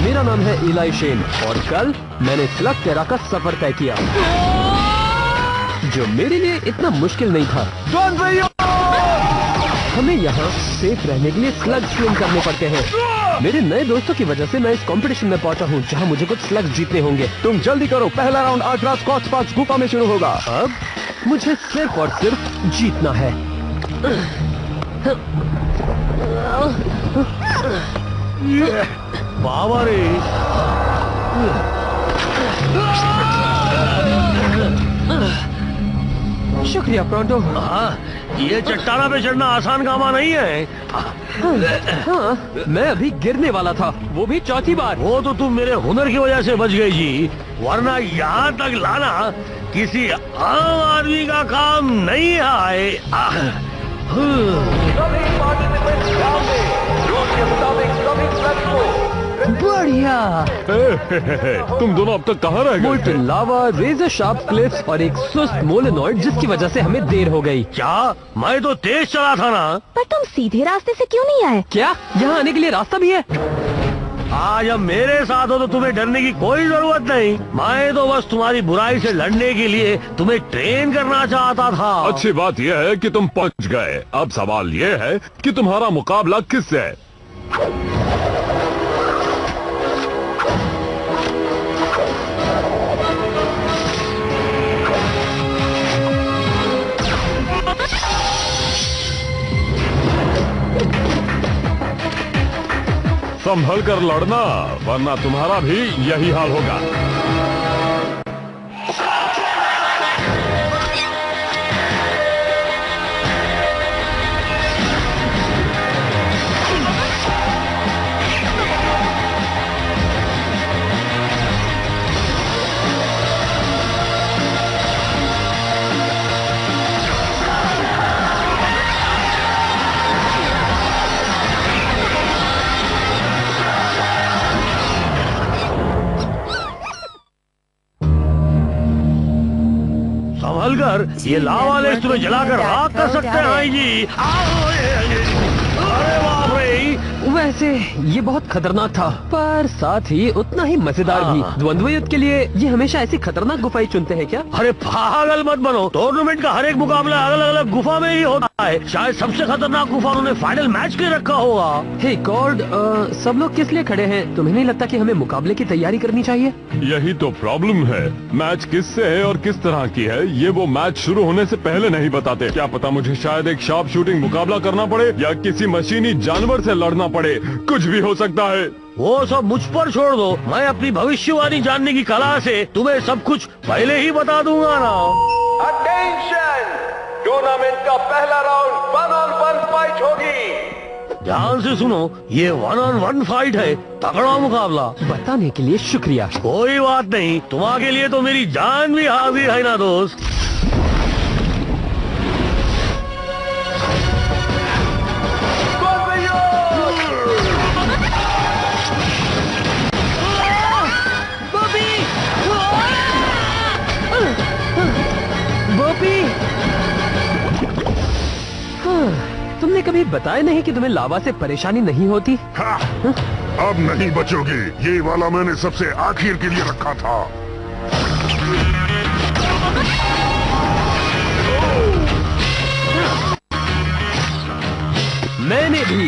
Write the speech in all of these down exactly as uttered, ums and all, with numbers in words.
मेरा नाम है इलाई शेन और कल मैंने स्लग टेरा का सफर तय किया, जो मेरे लिए इतना मुश्किल नहीं था। हमें यहाँ सेफ रहने के लिए स्लग स्विम करने पड़ते हैं। मेरे नए दोस्तों की वजह से मैं इस कंपटीशन में पहुंचा हूँ, जहाँ मुझे कुछ स्लग जीतने होंगे। तुम जल्दी करो, पहला राउंड आज रात स्कॉच पार्क गुफा में शुरू होगा। अब मुझे सिर्फ और सिर्फ जीतना है। बाबा रे, शुक्रिया प्रोंटो। हाँ, ये चट्टाना पे चढ़ना आसान कामा नहीं है। हाँ, मैं अभी गिरने वाला था, वो भी चौथी बार। वो तो तुम मेरे हुनर की वजह से बच गई जी, वरना यहाँ तक लाना किसी आम आदमी का काम नहीं है। बढ़िया। तुम दोनों अब तक कहाँ रह गए? लावा, रेजर शार्प क्लिफ्स और एक सुस्त मोलेनॉइड, जिसकी वजह से हमें देर हो गई। क्या? मैं तो तेज चला था ना। पर तुम सीधे रास्ते से क्यों नहीं आए? क्या यहाँ आने के लिए रास्ता भी है? आज अब मेरे साथ हो तो तुम्हें डरने की कोई जरूरत नहीं। मैं तो बस तुम्हारी बुराई से लड़ने के लिए तुम्हें ट्रेन करना चाहता था। अच्छी बात यह है कि तुम पहुंच गए। अब सवाल यह है कि तुम्हारा मुकाबला किससे है? संभल कर लड़ना, वरना तुम्हारा भी यही हाल होगा। कर ये लावा लेस तुम्हें जलाकर राख कर सकते हैं जी। अरे बाप रे, वैसे ये बहुत खतरनाक था, पर साथ ही उतना ही मजेदार भी। द्वंद्व युद्ध के लिए ये हमेशा ऐसी खतरनाक गुफाएं चुनते हैं क्या? अरे पागल मत बनो, टूर्नामेंट का हर एक मुकाबला अलग अलग गुफा में ही होता है। शायद सबसे खतरनाक गुफा उन्होंने फाइनल मैच के लिए रखा होगा। हे गॉड, सब लोग किस लिए खड़े हैं? तुम्हें नहीं लगता कि हमें मुकाबले की तैयारी करनी चाहिए? यही तो प्रॉब्लम है, मैच किससे है और किस तरह की है ये वो मैच शुरू होने से पहले नहीं बताते। क्या पता मुझे शायद एक शार्प शूटिंग मुकाबला करना पड़े या किसी मशीनी जानवर से लड़ना पड़े, कुछ भी हो सकता है। वो सब मुझ पर छोड़ दो, मैं अपनी भविष्यवाणी जानने की कला से तुम्हें सब कुछ पहले ही बता दूंगा ना। अटेंशन, टूर्नामेंट का पहला round one on one fight होगी। ध्यान से सुनो, ये वन ऑन वन फाइट है, तगड़ा मुकाबला। बताने के लिए शुक्रिया। कोई बात नहीं, तुम्हारे लिए तो मेरी जान भी हाजिर है ना दोस्त। तुमने कभी बताया नहीं कि तुम्हें लावा से परेशानी नहीं होती? हाँ, अब नहीं बचोगे, ये वाला मैंने सबसे आखिर के लिए रखा था। मैंने भी।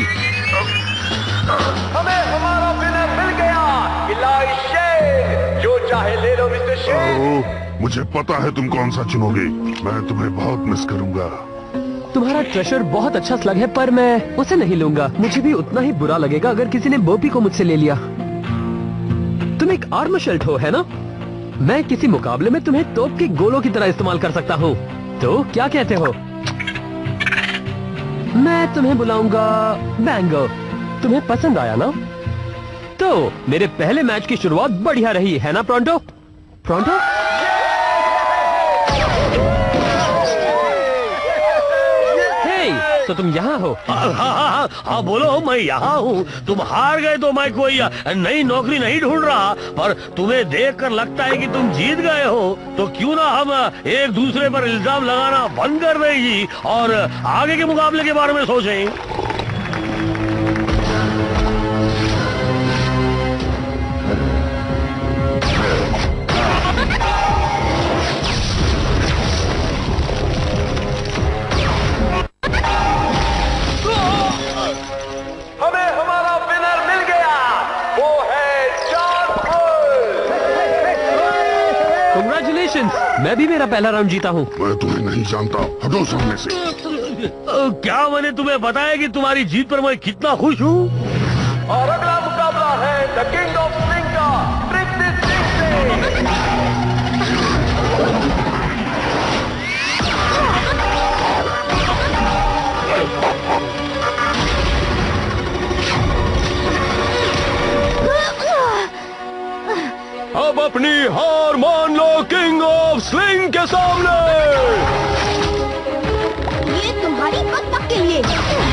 हमें हमारा विनर मिल गया, इलाई शेन। जो चाहे ले लो मिस्टर शेन। मुझे पता है तुम कौन सा चुनोगे, मैं तुम्हें बहुत मिस करूंगा। तुम्हारा ट्रेशर बहुत अच्छा स्लग है, पर मैं उसे नहीं लूंगा। मुझे भी उतना ही बुरा लगेगा अगर किसी ने बोपी को मुझसे ले लिया। तुम एक आर्मर शेल्ट हो, है ना? मैं किसी मुकाबले में तुम्हें तोप के गोलों की तरह इस्तेमाल कर सकता हूँ। तो क्या कहते हो? मैं तुम्हें बुलाऊंगा बैंगो। तुम्हें पसंद आया ना? तो मेरे पहले मैच की शुरुआत बढ़िया रही, है ना प्रोंटो? प्रोंटो? तो तुम यहाँ हो? हाँ हाँ हाँ, बोलो, मैं यहाँ हूँ। तुम हार गए तो मैं कोई नई नौकरी नहीं ढूंढ रहा, पर तुम्हें देखकर लगता है कि तुम जीत गए हो। तो क्यों ना हम एक दूसरे पर इल्जाम लगाना बंद कर दें जी और आगे के मुकाबले के बारे में सोचें। मैं भी मेरा पहला राउंड जीता हूँ। मैं तुम्हें नहीं जानता, हटो सामने से। अ, क्या मैंने तुम्हें बताया कि तुम्हारी जीत पर मैं कितना खुश हूँ? और अगला मुकाबला है द किंग ऑफ स्लिंग का ट्रिक्सी सिंह से। अब अपनी हार मान लो किंग ऑफ स्लिंग के सामने। ये तुम्हारी बद तक के लिए।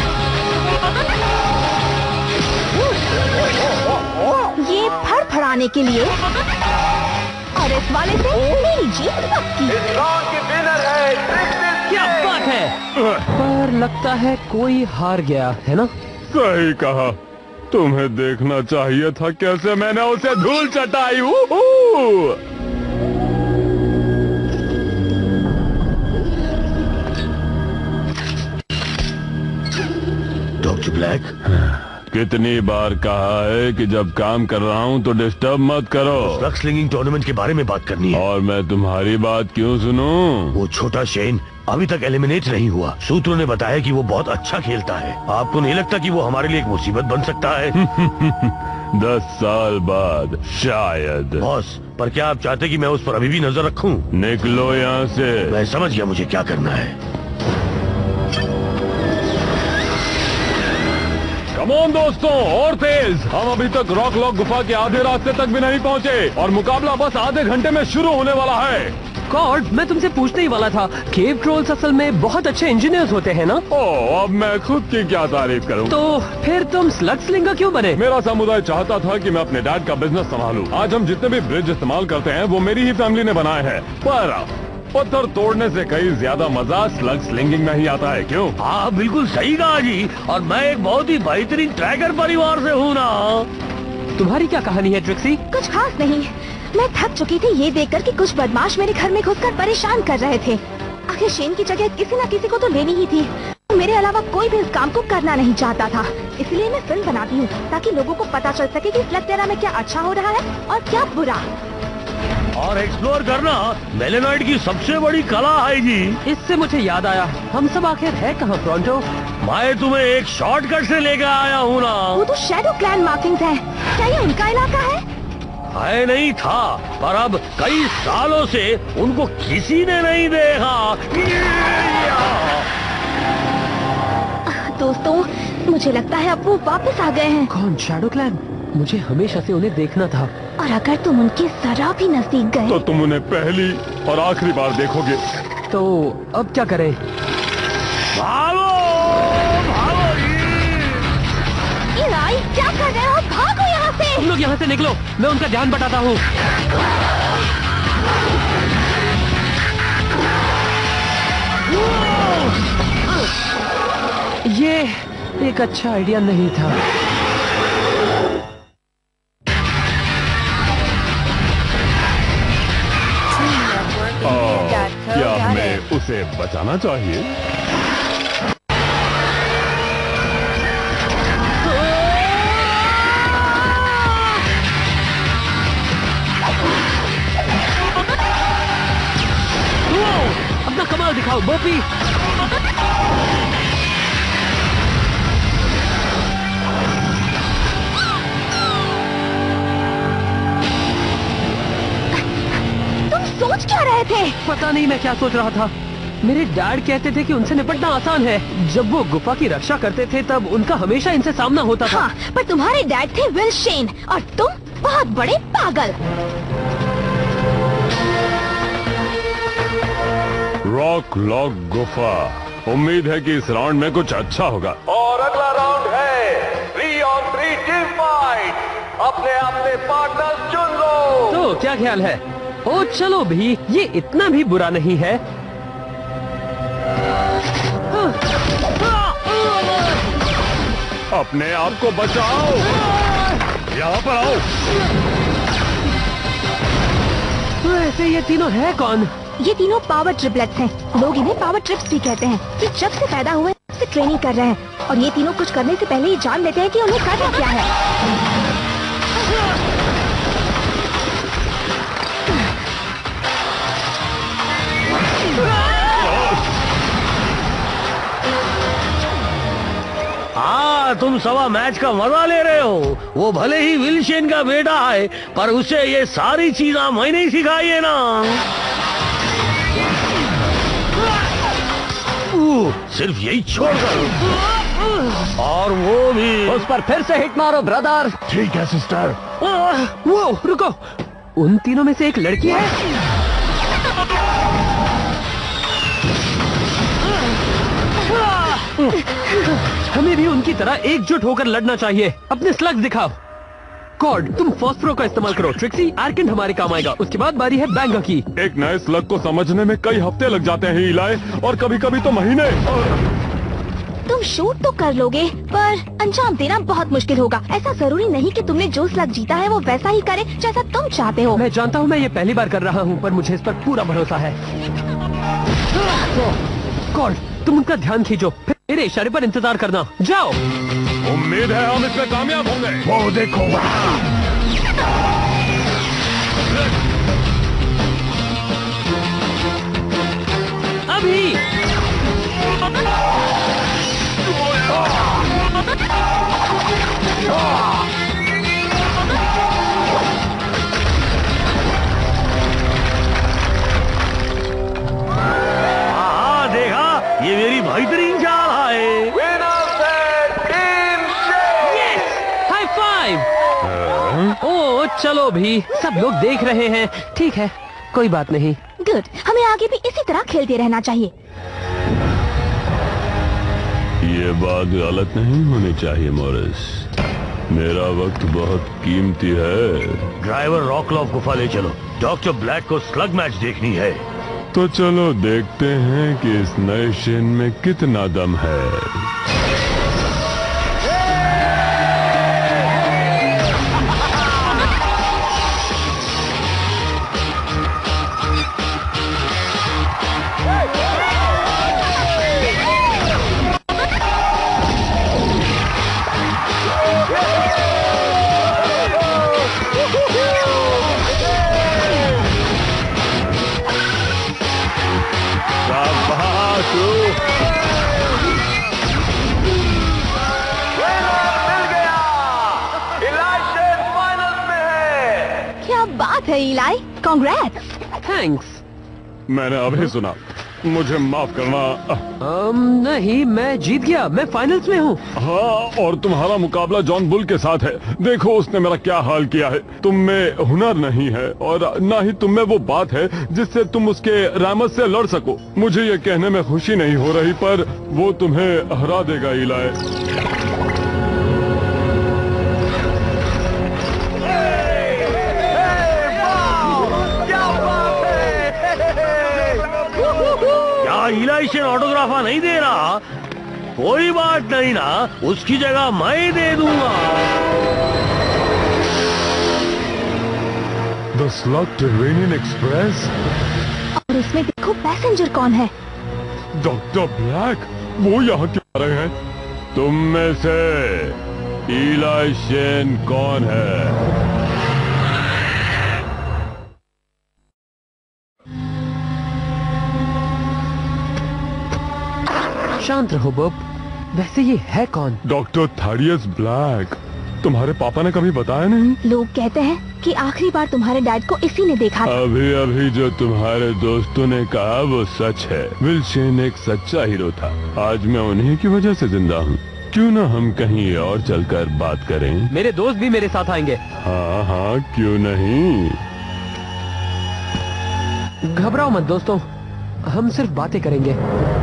ये फड़फड़ाने के लिए। और इस वाले से मेरी जीत पक्की। इस राउंड की विनर है ट्रिक्सी क्या बात है। पर लगता है कोई हार गया है ना? सही कहा, तुम्हें देखना चाहिए था कैसे मैंने उसे धूल चटाई। उहू। डॉक्टर ब्लैक, कितनी बार कहा है कि जब काम कर रहा हूँ तो डिस्टर्ब मत करो। स्लग स्लिंगिंग टूर्नामेंट के बारे में बात करनी है। और मैं तुम्हारी बात क्यों सुनूं? वो छोटा शेन अभी तक एलिमिनेट नहीं हुआ। सूत्रों ने बताया कि वो बहुत अच्छा खेलता है। आपको नहीं लगता कि वो हमारे लिए एक मुसीबत बन सकता है? दस साल बाद शायद। बॉस, पर क्या आप चाहते कि मैं उस पर अभी भी नजर रखूं? निकलो यहाँ से। मैं समझ गया मुझे क्या करना है। कमॉन दोस्तों, और तेज। हम अभी तक रॉक लॉक गुफा के आधे रास्ते तक भी नहीं पहुँचे और मुकाबला बस आधे घंटे में शुरू होने वाला है। कॉर्ड, मैं तुमसे पूछने ही वाला था, केव ट्रोल्स असल में बहुत अच्छे इंजीनियर्स होते हैं ना? ओह, अब मैं खुद की क्या तारीफ करूं? तो फिर तुम स्लग स्लिंगर क्यों बने? मेरा समुदाय चाहता था कि मैं अपने डैड का बिजनेस संभालूं। आज हम जितने भी ब्रिज इस्तेमाल करते हैं वो मेरी ही फैमिली ने बनाए हैं। पर पत्थर तोड़ने से कहीं ज्यादा मजा स्लग स्लिंगिंग में ही आता है, क्यों? हाँ बिल्कुल सही कहा जी। और मैं एक बहुत ही बेहतरीन ट्रैकर परिवार से हूँ ना। तुम्हारी क्या कहानी है ट्रिक्सी? कुछ खास नहीं। मैं थक चुकी थी ये देखकर कि कुछ बदमाश मेरे घर में घुसकर परेशान कर रहे थे। आखिर शेन की जगह किसी न किसी को तो लेनी ही थी। मेरे अलावा कोई भी इस काम को करना नहीं चाहता था। इसलिए मैं फिल्म बनाती हूँ ताकि लोगों को पता चल सके कि स्लगटेरा में क्या अच्छा हो रहा है और क्या बुरा। और एक्सप्लोर करना मेलेनॉइड की सबसे बड़ी कला है जी। इससे मुझे याद आया, हम सब आखिर है कहाँ प्रोंटो? मैं तुम्हें एक शॉर्टकट से लेकर आया हूँ ना। वो तो शैडो क्लैन मार्किंग्स है। क्या ये उनका इलाका है? है नहीं था, पर अब कई सालों से उनको किसी ने नहीं देखा। दोस्तों, मुझे लगता है अब वो वापस आ गए हैं। कौन? Shadow clan? मुझे हमेशा से उन्हें देखना था। और अगर तुम उनके जरा भी नजदीक गए तो तुम उन्हें पहली और आखिरी बार देखोगे। तो अब क्या करें? भागो, भागो इलाई, क्या कर रहे हो? भागो यहाँ से। तुम लोग यहाँ से निकलो, मैं उनका ध्यान बटाता हूँ। ये एक अच्छा आइडिया नहीं था। क्या हमें उसे बचाना चाहिए? अपना कमाल दिखाओ बोपी। सोच क्या रहे थे? पता नहीं मैं क्या सोच रहा था। मेरे डैड कहते थे कि उनसे निपटना आसान है। जब वो गुफा की रक्षा करते थे तब उनका हमेशा इनसे सामना होता था। हाँ, पर तुम्हारे डैड थे विल शेन और तुम बहुत बड़े पागल। रॉक लॉक गुफा। उम्मीद है कि इस राउंड में कुछ अच्छा होगा। और अगला राउंड है three on three team fight. अपने अपने पार्टनर चुन लो। तो क्या ख्याल है? ओ चलो भी, ये इतना भी बुरा नहीं है। अपने आप को बचाओ। यहाँ पर आओ। तो ऐसे ये तीनों है कौन? ये तीनों पावर ट्रिपलेट्स हैं। लोग इन्हें पावर ट्रिप्स भी कहते हैं। ये जब से पैदा हुए तब से ट्रेनिंग कर रहे हैं और ये तीनों कुछ करने से पहले ही जान लेते हैं कि उन्हें करना क्या है। हाँ, तुम सवा मैच का मजा ले रहे हो। वो भले ही विल शेन का बेटा है, पर उसे ये सारी चीजें मैंने ही सिखाई है ना। ऊ, सिर्फ यही छोड़कर, और वो भी। उस पर फिर से हिट मारो ब्रदर। ठीक है सिस्टर। वो रुको, उन तीनों में से एक लड़की है। हमें भी उनकी तरह एकजुट होकर लड़ना चाहिए। अपने स्लग्स दिखाओ। कॉर्ड, तुम फॉस्फरो का इस्तेमाल करो। ट्रिक्सी, आर्केंड हमारे काम आएगा। उसके बाद बारी है बैंगा की। एक नए स्लग को समझने में कई हफ्ते लग जाते हैं इलाय, और कभी कभी तो महीने। तुम शूट तो कर लोगे, पर अंजाम देना बहुत मुश्किल होगा। ऐसा जरूरी नहीं कि तुमने जो स्लग जीता है वो वैसा ही करे जैसा तुम चाहते हो। मैं जानता हूँ मैं ये पहली बार कर रहा हूँ, पर मुझे इस पर पूरा भरोसा है। कॉर्ड, तुम उनका ध्यान खींचो, फिर मेरे इशारे पर इंतजार करना। जाओ। उम्मीद है हम इसमें कामयाब होंगे। वो देखो वहाँ। अभी हाँ, देखा, ये मेरी बेहतरीन चाल है। Winners है टीम शेन। High five. ओ चलो भी, सब लोग देख रहे हैं। ठीक है, कोई बात नहीं। गुड, हमें आगे भी इसी तरह खेलते रहना चाहिए। ये बात गलत नहीं होनी चाहिए मॉरिस। मेरा वक्त बहुत कीमती है। ड्राइवर रॉकलॉफ गुफा ले चलो, डॉक्टर ब्लैक को स्लग मैच देखनी है। तो चलो देखते हैं कि इस नए शेन में कितना दम है। है इलाई, कांग्रेट्स। थैंक्स। मैंने अभी सुना, मुझे माफ करना। um, नहीं, मैं जीत गया, मैं फाइनल्स में हूँ। हाँ, और तुम्हारा मुकाबला जॉन बुल के साथ है। देखो उसने मेरा क्या हाल किया है। तुम में हुनर नहीं है, और ना ही तुम में वो बात है जिससे तुम उसके रहमत से लड़ सको। मुझे ये कहने में खुशी नहीं हो रही, पर वो तुम्हें हरा देगा इलाई। इलाई शेन ऑटोग्राफा नहीं दे रहा? कोई बात नहीं ना, उसकी जगह मैं दे दूंगा। The slug Terranean express. और उसमें देखो पैसेंजर कौन है? डॉक्टर ब्लैक, वो यहाँ क्यों आ रहे हैं? तुम में से इलाई शेन कौन है? शांत रहो बॉब। वैसे ये है कौन? Doctor Thaddeus Black. तुम्हारे पापा ने कभी बताया नहीं? लोग कहते हैं कि आखिरी बार तुम्हारे डैड को इसी ने देखा था। अभी अभी जो तुम्हारे दोस्तों ने कहा वो सच है। विल शेन एक सच्चा हीरो था। आज मैं उन्हीं की वजह से जिंदा हूँ। क्यों ना हम कहीं और चलकर बात करें? मेरे दोस्त भी मेरे साथ आएंगे। हाँ हाँ, क्यों नहीं। घबराओ मत दोस्तों, हम सिर्फ बातें करेंगे।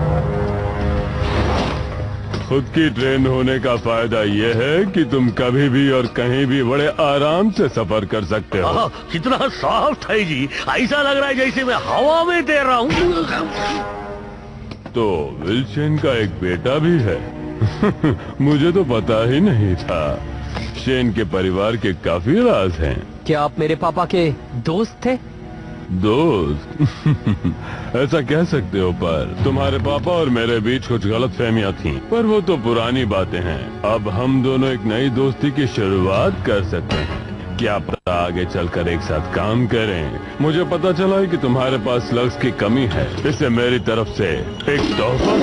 खुद की ट्रेन होने का फायदा ये है कि तुम कभी भी और कहीं भी बड़े आराम से सफर कर सकते हो। आह, कितना सॉफ्ट है जी, ऐसा लग रहा है जैसे मैं हवा में तैर रहा हूँ। तो विल शेन का एक बेटा भी है। मुझे तो पता ही नहीं था। शेन के परिवार के काफी राज हैं। क्या आप मेरे पापा के दोस्त थे? दोस्त? ऐसा कह सकते हो, पर तुम्हारे पापा और मेरे बीच कुछ गलत फहमियाँ थी, पर वो तो पुरानी बातें हैं। अब हम दोनों एक नई दोस्ती की शुरुआत कर सकते हैं। क्या पता आगे चलकर एक साथ काम करें। मुझे पता चला है कि तुम्हारे पास स्लग्स की कमी है, इसे मेरी तरफ से एक तोहफा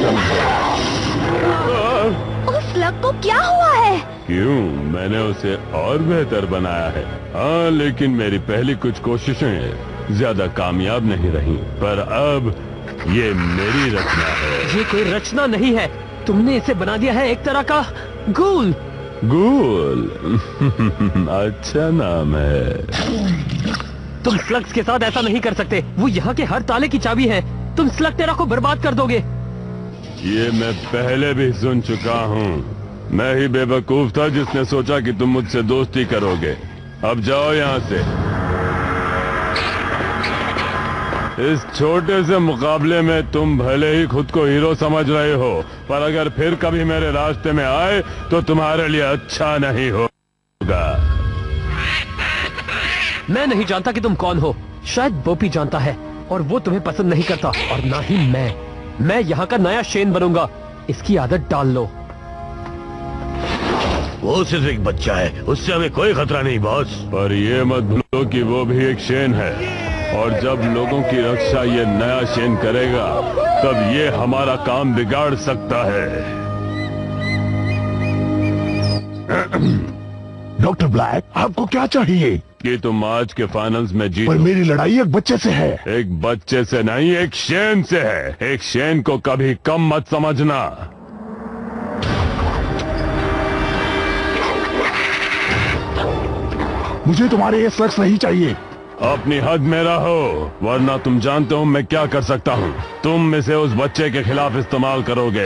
समझो। उस स्लग को क्या हुआ है? क्यों, मैंने उसे और बेहतर बनाया है। हाँ, लेकिन मेरी पहली कुछ कोशिशें ज्यादा कामयाब नहीं रही, पर अब ये मेरी रचना है। ये कोई रचना नहीं है, तुमने इसे बना दिया है एक तरह का गूल। गूल अच्छा नाम है। तुम स्लग्स के साथ ऐसा नहीं कर सकते, वो यहाँ के हर ताले की चाबी है। तुम स्लग टेरा को बर्बाद कर दोगे। ये मैं पहले भी सुन चुका हूँ। मैं ही बेवकूफ था जिसने सोचा कि तुम मुझसे दोस्ती करोगे। अब जाओ यहाँ से। इस छोटे से मुकाबले में तुम भले ही खुद को हीरो समझ रहे हो, पर अगर फिर कभी मेरे रास्ते में आए तो तुम्हारे लिए अच्छा नहीं होगा। मैं नहीं जानता कि तुम कौन हो, शायद बोपी जानता है और वो तुम्हें पसंद नहीं करता, और ना ही मैं। मैं यहाँ का नया शेन बनूंगा, इसकी आदत डाल लो। वो सिर्फ एक बच्चा है, उससे हमें कोई खतरा नहीं बॉस। पर ये मत भूलो कि वो भी एक शेन है, और जब लोगों की रक्षा ये नया शेन करेगा तब ये हमारा काम बिगाड़ सकता है। डॉक्टर ब्लैक, आपको क्या चाहिए? कि तुम आज के फाइनल्स में जीतो। पर मेरी लड़ाई एक बच्चे से है। एक बच्चे से नहीं, एक शेन से है। एक शेन को कभी कम मत समझना। मुझे तुम्हारे ये स्लग्स नहीं चाहिए। अपनी हद में रहो, वरना तुम जानते हो मैं क्या कर सकता हूँ। तुम इसे उस बच्चे के खिलाफ इस्तेमाल करोगे।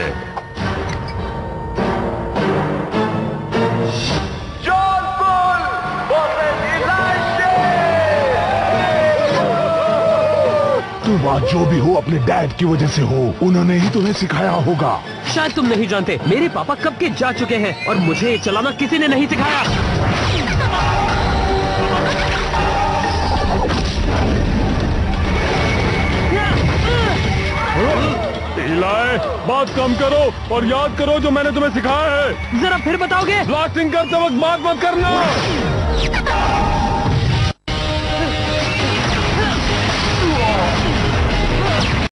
John Bull versus Elisha. तुम आज जो भी हो अपने डैड की वजह से हो, उन्होंने ही तुम्हें सिखाया होगा। शायद तुम नहीं जानते, मेरे पापा कब के जा चुके हैं और मुझे ये चलाना किसी ने नहीं सिखाया। इलाय, बात कम करो और याद करो जो मैंने तुम्हें सिखाया है। जरा फिर बताओगे? ब्लास्टिंग करते वक्त बात मत करना।